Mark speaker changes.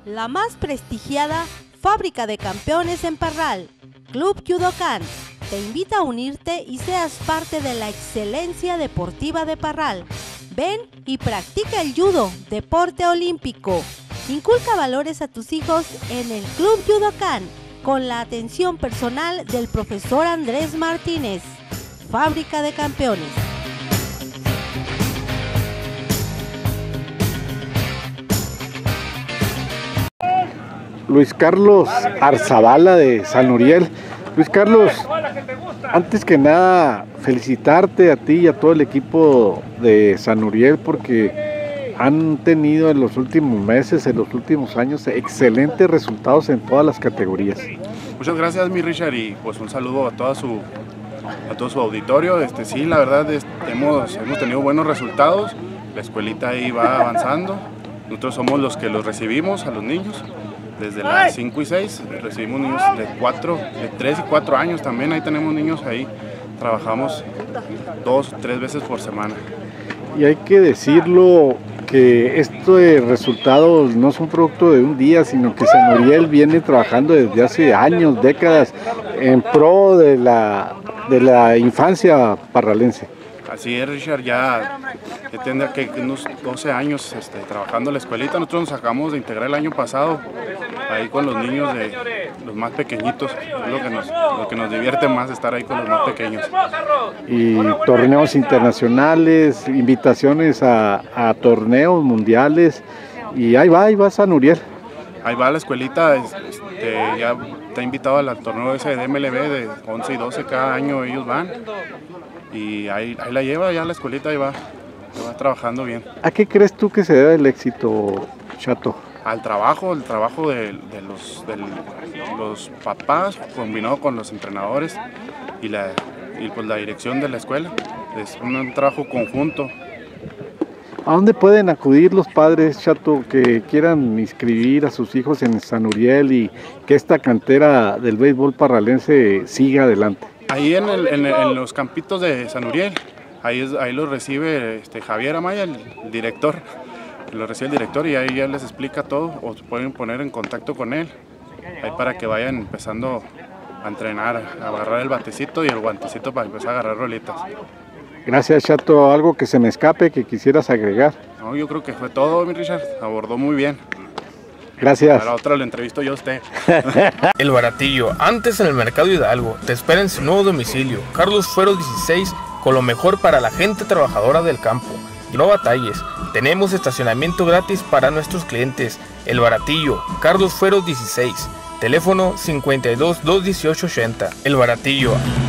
Speaker 1: La más prestigiada fábrica de campeones en Parral, Club Judokan, te invita a unirte y seas parte de la excelencia deportiva de Parral. Ven y practica el judo, deporte olímpico. Inculca valores a tus hijos en el Club Judokan, con la atención personal del profesor Andrés Martínez. Fábrica de campeones.
Speaker 2: Luis Carlos Arzabala de San Uriel. Luis Carlos, antes que nada felicitarte a ti y a todo el equipo de San Uriel porque han tenido en los últimos meses, en los últimos años, excelentes resultados en todas las categorías.
Speaker 3: Muchas gracias, mi Richard, y pues un saludo a todo su auditorio. Sí, la verdad hemos tenido buenos resultados, la escuelita ahí va avanzando, nosotros somos los que los recibimos a los niños. Desde las 5 y 6 recibimos niños de 3 y 4 años también, ahí tenemos niños ahí, trabajamos 2 o 3 veces por semana.
Speaker 2: Y hay que decirlo que estos resultados no son producto de un día, sino que San Uriel viene trabajando desde hace años, décadas, en pro de la infancia parralense.
Speaker 3: Así es, Richard, ya tendrá que unos 12 años trabajando en la escuelita. Nosotros nos acabamos de integrar el año pasado ahí con los niños de los más pequeñitos. Es lo que nos divierte más, estar ahí con los más pequeños.
Speaker 2: Y torneos internacionales, invitaciones a torneos mundiales, y ahí va San Uriel. Ahí
Speaker 3: va la escuelita, ya está invitado al torneo ese de MLB de 11 y 12, cada año ellos van. Y ahí la lleva ya la escuelita, ahí va trabajando bien.
Speaker 2: ¿A qué crees tú que se debe el éxito, Chato?
Speaker 3: Al trabajo, de los papás combinado con los entrenadores y pues la dirección de la escuela. Es un trabajo conjunto.
Speaker 2: ¿A dónde pueden acudir los padres, Chato, que quieran inscribir a sus hijos en San Uriel y que esta cantera del béisbol parralense siga adelante?
Speaker 3: Ahí en los campitos de San Uriel, ahí los recibe Javier Amaya, el director, lo recibe el director y ahí ya les explica todo, o se pueden poner en contacto con él, ahí para que vayan empezando a entrenar, a agarrar el batecito y el guantecito para empezar a agarrar rolitas.
Speaker 2: Gracias, Chato. ¿Algo que se me escape que quisieras agregar?
Speaker 3: No, yo creo que fue todo, mi Richard, abordó muy bien.
Speaker 2: Gracias.
Speaker 3: A la otra lo entrevisto yo a usted.
Speaker 4: El Baratillo, antes en el Mercado Hidalgo, te espera en su nuevo domicilio, Carlos Fueros 16, con lo mejor para la gente trabajadora del campo. Y no batalles, tenemos estacionamiento gratis para nuestros clientes. El Baratillo, Carlos Fueros 16, teléfono 52 218 80. El Baratillo.